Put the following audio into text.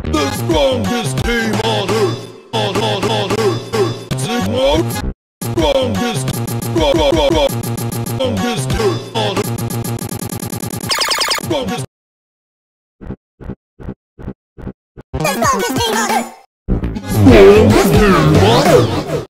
The strongest team on Earth. On Earth. The most strongest Earth on Earth. Strongest. The strongest team on Earth. Strongest team on Earth.